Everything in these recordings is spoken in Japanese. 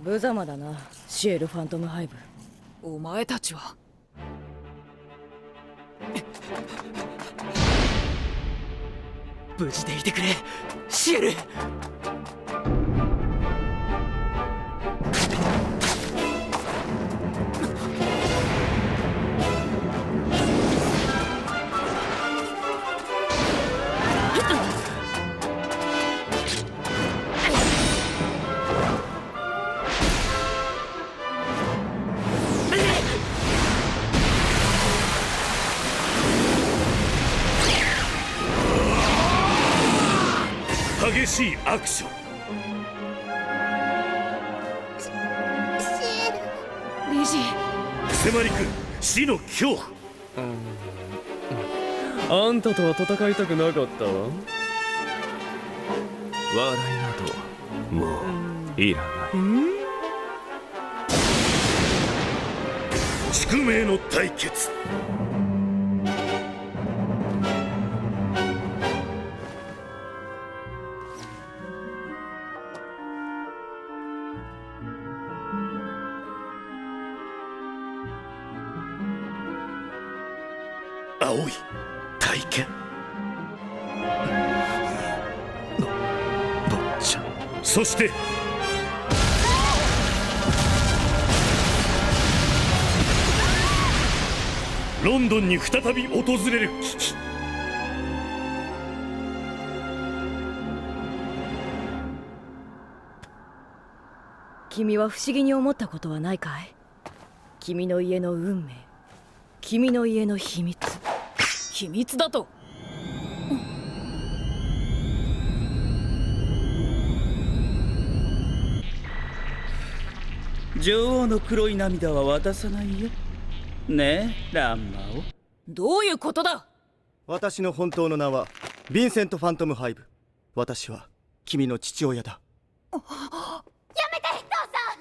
無様だな、シエル・ファントムハイブ。 お前たちは。無事でいてくれ、シエル。 激しいアクション。 シエル。 リジ迫り来る死の恐怖。 あんたとは戦いたくなかったわ。笑いなどもういらない。 宿命の対決。青い体験。坊ちゃん。そしてロンドンに再び訪れる危機。 君は不思議に思ったことはないかい？君の家の運命、君の家の秘密。 秘密だと。 女王の黒い涙は渡さないよ。ねえ、ランマを。 どういうことだ？ 私の本当の名はヴィンセント・ファントムハイブ。私は君の父親だ。 やめて、父さ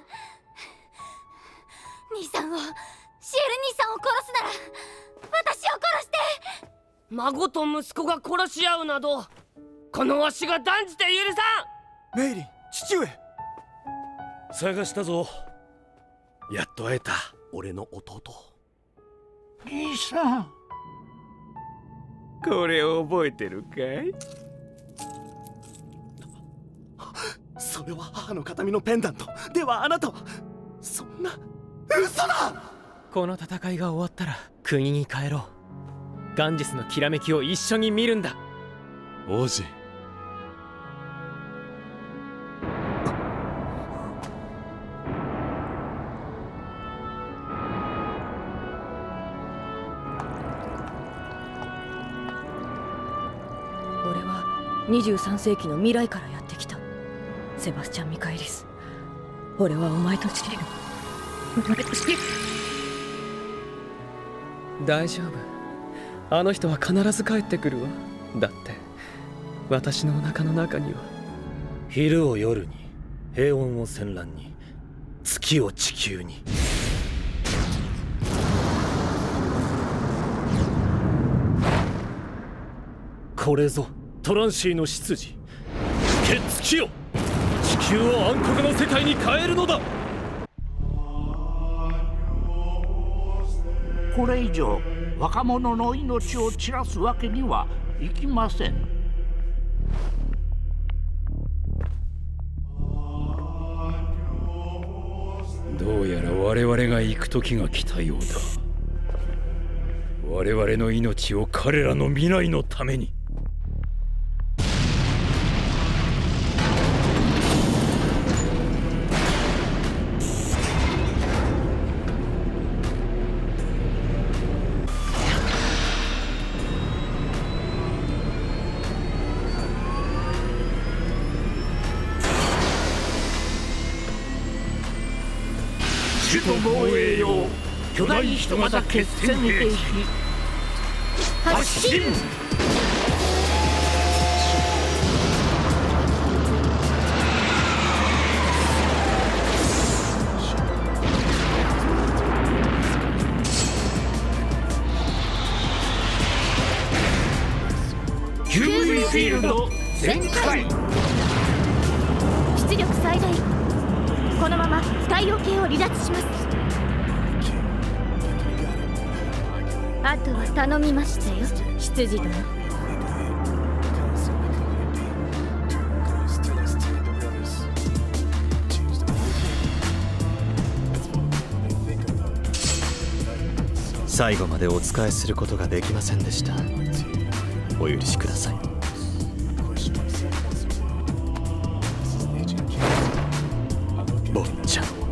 ん。兄さんを、シエル兄さんを殺すなら私を殺して。 孫と息子が殺し合うなど、このわしが断じて許さん。メイリン、父上。 探したぞ。やっと会えた、俺の弟。 兄さん、 これを覚えてるかい？ それは母の形見のペンダントでは。あなたはそんな。嘘だ。 この戦いが終わったら国に帰ろう。ガンジスのきらめきを一緒に見るんだ。 王子。 俺は23世紀の未来からやってきたセバスチャン・ミカエリス。俺はお前と知りる。 大丈夫。あの人は必ず帰ってくるわ。だって私のお腹の中には。 昼を夜に、平穏を戦乱に、月を地球に。これぞトランシーの執事。決着よ。地球を暗黒の世界に変えるのだ。 これ以上若者の命を散らすわけにはいきません。 どうやら我々が行く時が来たようだ。我々の命を彼らの未来のために。 首都防衛用巨大人型決戦兵器発進。UV フィールド全開。 出力最大。このまま太陽系を離脱します。あとは頼みましたよ、執事殿。 最後までお仕えすることができませんでした。お許しください。坊ちゃん。